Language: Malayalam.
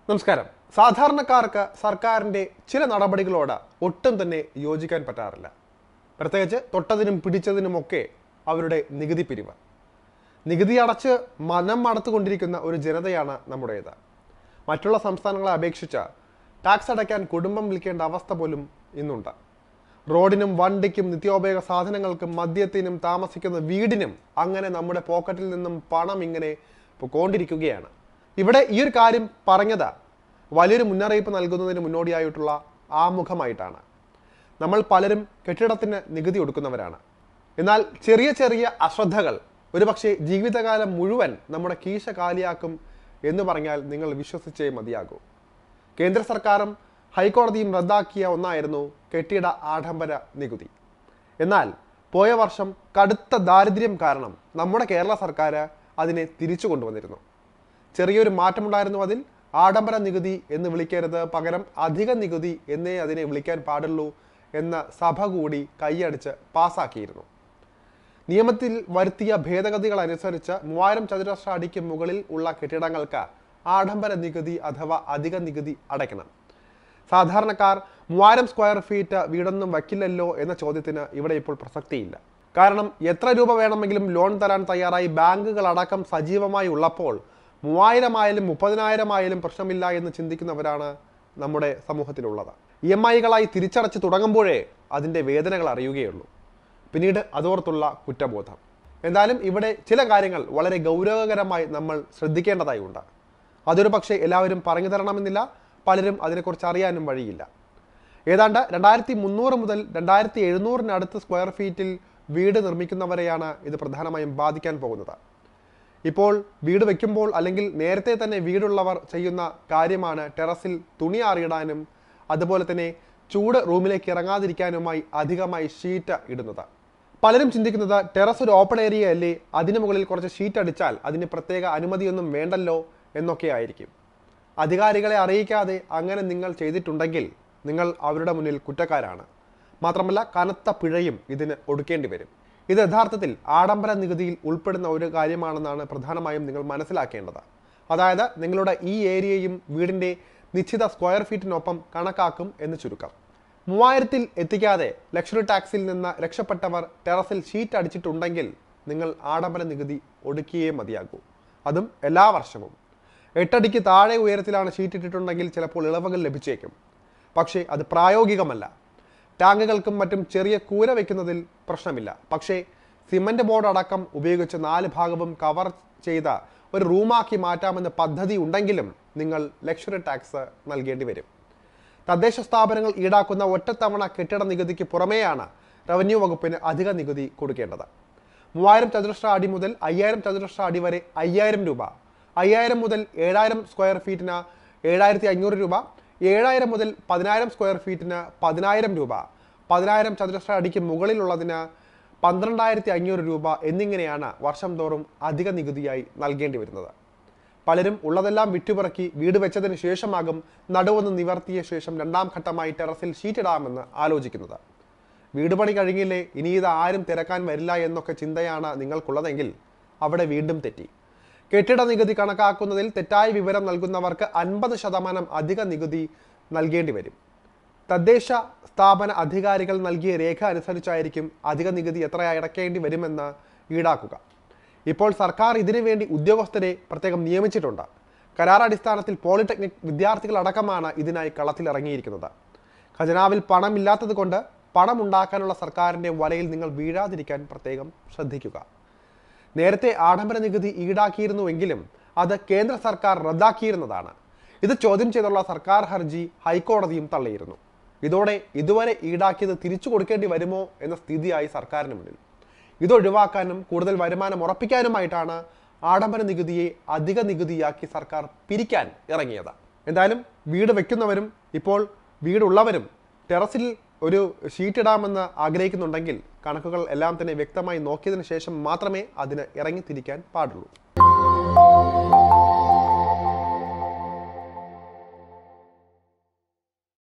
നമസ്കാരം. സാധാരണക്കാർക്ക് സർക്കാരിൻ്റെ ചില നടപടികളോട് ഒട്ടും തന്നെ യോജിക്കാൻ പറ്റാറില്ല. പ്രത്യേകിച്ച് തൊട്ടതിനും പിടിച്ചതിനുമൊക്കെ അവരുടെ നികുതി പിരിവ്. നികുതി അടച്ച് മനം മടുത്തുകൊണ്ടിരിക്കുന്ന ഒരു ജനതയാണ് നമ്മുടേത്. മറ്റുള്ള സംസ്ഥാനങ്ങളെ അപേക്ഷിച്ച് ടാക്സ് അടയ്ക്കാൻ കുടുംബം വിളിക്കേണ്ട അവസ്ഥ പോലും ഇന്നുണ്ട്. റോഡിനും വണ്ടിക്കും നിത്യോപയോഗ സാധനങ്ങൾക്കും മദ്യത്തിനും താമസിക്കുന്ന വീടിനും അങ്ങനെ നമ്മുടെ പോക്കറ്റിൽ നിന്നും പണം ഇങ്ങനെ പോയിക്കൊണ്ടിരിക്കുകയാണ്. ഇവിടെ ഈ ഒരു കാര്യം പറഞ്ഞത് വലിയൊരു മുന്നറിയിപ്പ് നൽകുന്നതിന് മുന്നോടിയായിട്ടുള്ള ആമുഖമായിട്ടാണ്. നമ്മൾ പലരും കെട്ടിടത്തിന് നികുതി കൊടുക്കുന്നവരാണ്. എന്നാൽ ചെറിയ ചെറിയ അശ്രദ്ധകൾ ഒരുപക്ഷെ ജീവിതകാലം മുഴുവൻ നമ്മുടെ കീശ കാലിയാക്കും എന്ന് പറഞ്ഞാൽ നിങ്ങൾ വിശ്വസിച്ചേ മതിയാകൂ. കേന്ദ്ര സർക്കാരും ഹൈക്കോടതിയും റദ്ദാക്കിയ ഒന്നായിരുന്നു കെട്ടിട ആഡംബര നികുതി. എന്നാൽ പോയ വർഷം കടുത്ത ദാരിദ്ര്യം കാരണം നമ്മുടെ കേരള സർക്കാർ അതിനെ തിരിച്ചു കൊണ്ടുവന്നിരുന്നു. ചെറിയൊരു മാറ്റമുണ്ടായിരുന്നു അതിൽ. ആഡംബര നികുതി എന്ന് വിളിക്കരുത്, പകരം അധിക നികുതി എന്നേ അതിനെ വിളിക്കാൻ പാടുള്ളൂ എന്ന സഭ കൂടി കൈയടിച്ച് പാസാക്കിയിരുന്നു. നിയമത്തിൽ വരുത്തിയ ഭേദഗതികൾ അനുസരിച്ച് 3000 ചതുരശ്ര അടിക്ക് മുകളിൽ ഉള്ള കെട്ടിടങ്ങൾക്ക് ആഡംബര നികുതി അഥവാ അധിക നികുതി അടയ്ക്കണം. സാധാരണക്കാർ 3000 സ്ക്വയർ ഫീറ്റ് വീടൊന്നും വയ്ക്കില്ലല്ലോ എന്ന ചോദ്യത്തിന് ഇവിടെ ഇപ്പോൾ പ്രസക്തിയില്ല. കാരണം എത്ര രൂപ വേണമെങ്കിലും ലോൺ തരാൻ തയ്യാറായി ബാങ്കുകൾ അടക്കം സജീവമായി ഉള്ളപ്പോൾ 3000 ആയാലും 30,000 ആയാലും പ്രശ്നമില്ല എന്ന് ചിന്തിക്കുന്നവരാണ് നമ്മുടെ സമൂഹത്തിലുള്ളത്. EMI-കളായി തിരിച്ചടച്ച് തുടങ്ങുമ്പോഴേ അതിൻ്റെ വേദനകൾ അറിയുകയുള്ളൂ, പിന്നീട് അതോർത്തുള്ള കുറ്റബോധം. എന്തായാലും ഇവിടെ ചില കാര്യങ്ങൾ വളരെ ഗൗരവകരമായി നമ്മൾ ശ്രദ്ധിക്കേണ്ടതായി ഉണ്ട്. അതൊരു പക്ഷേ എല്ലാവരും പറഞ്ഞു തരണമെന്നില്ല, പലരും അതിനെക്കുറിച്ച് അറിയാനും വഴിയില്ല. ഏതാണ്ട് 2300 മുതൽ 2700 സ്ക്വയർ ഫീറ്റിൽ വീട് നിർമ്മിക്കുന്നവരെയാണ് ഇത് പ്രധാനമായും ബാധിക്കാൻ പോകുന്നത്. ഇപ്പോൾ വീട് വയ്ക്കുമ്പോൾ അല്ലെങ്കിൽ നേരത്തെ തന്നെ വീടുള്ളവർ ചെയ്യുന്ന കാര്യമാണ് ടെറസിൽ തുണി ആറിയിടാനും അതുപോലെ തന്നെ ചൂട് റൂമിലേക്ക് ഇറങ്ങാതിരിക്കാനുമായി അധികമായി ഷീറ്റ് ഇടുന്നത്. പലരും ചിന്തിക്കുന്നത് ടെറസ് ഒരു ഓപ്പൺ ഏരിയ അല്ലേ, അതിന് മുകളിൽ കുറച്ച് ഷീറ്റ് അടിച്ചാൽ അതിന് പ്രത്യേക അനുമതിയൊന്നും വേണ്ടല്ലോ എന്നൊക്കെ ആയിരിക്കും. അധികാരികളെ അറിയിക്കാതെ അങ്ങനെ നിങ്ങൾ ചെയ്തിട്ടുണ്ടെങ്കിൽ നിങ്ങൾ അവരുടെ മുന്നിൽ കുറ്റക്കാരാണ്. മാത്രമല്ല കനത്ത പിഴയും ഇതിന് ഒടുക്കേണ്ടി വരും. ഇത് യഥാർത്ഥത്തിൽ ആഡംബര നികുതിയിൽ ഉൾപ്പെടുന്ന ഒരു കാര്യമാണെന്നാണ് പ്രധാനമായും നിങ്ങൾ മനസ്സിലാക്കേണ്ടത്. അതായത് നിങ്ങളുടെ ഈ ഏരിയയും വീടിൻ്റെ നിശ്ചിത സ്ക്വയർ ഫീറ്റിനൊപ്പം കണക്കാക്കും എന്ന് ചുരുക്കം. 3000-ൽ എത്തിക്കാതെ ലക്ഷറി ടാക്സിൽ നിന്ന് രക്ഷപ്പെട്ടവർ ടെറസിൽ ഷീറ്റ് അടിച്ചിട്ടുണ്ടെങ്കിൽ നിങ്ങൾ ആഡംബര നികുതി ഒടുക്കിയേ മതിയാകൂ, അതും എല്ലാ വർഷവും. 8 അടിക്ക് താഴെ ഉയരത്തിലാണ് ഷീറ്റ് ഇട്ടിട്ടുണ്ടെങ്കിൽ ചിലപ്പോൾ ഇളവുകൾ ലഭിച്ചേക്കും, പക്ഷേ അത് പ്രായോഗികമല്ല. ടാങ്കുകൾക്കും മറ്റും ചെറിയ കൂര വയ്ക്കുന്നതിൽ പ്രശ്നമില്ല, പക്ഷേ സിമൻറ്റ് ബോർഡ് അടക്കം ഉപയോഗിച്ച് 4 ഭാഗവും കവർ ചെയ്ത ഒരു റൂമാക്കി മാറ്റാമെന്ന പദ്ധതി ഉണ്ടെങ്കിലും നിങ്ങൾ ലക്ഷറി ടാക്സ് നൽകേണ്ടി വരും. തദ്ദേശ സ്ഥാപനങ്ങൾ ഈടാക്കുന്ന ഒറ്റത്തവണ കെട്ടിട നികുതിക്ക് പുറമെയാണ് റവന്യൂ വകുപ്പിന് അധിക നികുതി കൊടുക്കേണ്ടത്. 3000 ചതുരശ്ര അടി മുതൽ 5000 ചതുരശ്ര അടി വരെ 5000 രൂപ, 5000 മുതൽ 7000 സ്ക്വയർ ഫീറ്റിന് 7500 രൂപ, 7000 മുതൽ 10000 സ്ക്വയർ ഫീറ്റിന് 10000 രൂപ, 10000 ചതുരശ്ര അടിക്ക് മുകളിലുള്ളതിന് 12500 രൂപ എന്നിങ്ങനെയാണ് വർഷം തോറും അധിക നികുതിയായി നൽകേണ്ടി വരുന്നത്. പലരും ഉള്ളതെല്ലാം വിറ്റുപിറക്കി വീട് വെച്ചതിന് ശേഷമാകും നടുവൊന്ന് നിവർത്തിയ ശേഷം രണ്ടാം ഘട്ടമായി ടെറസിൽ ഷീറ്റിടാമെന്ന് ആലോചിക്കുന്നത്. വീട് പണി കഴിഞ്ഞില്ലേ, ഇനി ഇത് ആരും തിരക്കാൻ വരില്ല എന്നൊക്കെ ചിന്തയാണ് നിങ്ങൾക്കുള്ളതെങ്കിൽ അവിടെ വീണ്ടും തെറ്റി. കെട്ടിട നികുതി കണക്കാക്കുന്നതിൽ തെറ്റായ വിവരം നൽകുന്നവർക്ക് 50% അധിക നികുതി നൽകേണ്ടി വരും. തദ്ദേശ സ്ഥാപന അധികാരികൾ നൽകിയ രേഖ അനുസരിച്ചായിരിക്കും അധിക നികുതി എത്രയായി അടയ്ക്കേണ്ടി വരുമെന്ന് ഈടാക്കുക. ഇപ്പോൾ സർക്കാർ ഇതിനു വേണ്ടി ഉദ്യോഗസ്ഥരെ പ്രത്യേകം നിയമിച്ചിട്ടുണ്ട്. കരാർ അടിസ്ഥാനത്തിൽ പോളിടെക്നിക് വിദ്യാർത്ഥികളടക്കമാണ് ഇതിനായി കളത്തിലിറങ്ങിയിരിക്കുന്നത്. ഖജനാവിൽ പണമില്ലാത്തത് കൊണ്ട് പണം ഉണ്ടാക്കാനുള്ള സർക്കാരിൻ്റെ വലയിൽ നിങ്ങൾ വീഴാതിരിക്കാൻ പ്രത്യേകം ശ്രദ്ധിക്കുക. നേരത്തെ ആഡംബര നികുതി ഈടാക്കിയിരുന്നുവെങ്കിലും അത് കേന്ദ്ര സർക്കാർ റദ്ദാക്കിയിരുന്നതാണ്. ഇത് ചോദ്യം ചെയ്തുള്ള സർക്കാർ ഹർജി ഹൈക്കോടതിയും തള്ളിയിരുന്നു. ഇതോടെ ഇതുവരെ ഈടാക്കിയത് തിരിച്ചു കൊടുക്കേണ്ടി വരുമോ എന്ന സ്ഥിതിയായി സർക്കാരിന് മുന്നിൽ. ഇതൊഴിവാക്കാനും കൂടുതൽ വരുമാനം ഉറപ്പിക്കാനുമായിട്ടാണ് ആഡംബര നികുതിയെ അധിക നികുതിയാക്കി സർക്കാർ പിരിക്കാൻ ഇറങ്ങിയത്. എന്തായാലും വീട് വയ്ക്കുന്നവരും ഇപ്പോൾ വീടുള്ളവരും ടെറസിൽ ഒരു ഷീറ്റ് ഇടാമെന്ന് ആഗ്രഹിക്കുന്നുണ്ടെങ്കിൽ കണക്കുകൾ എല്ലാം തന്നെ വ്യക്തമായി നോക്കിയതിനു ശേഷം മാത്രമേ അതിന് ഇറങ്ങിത്തിരിക്കാൻ പാടുള്ളൂ.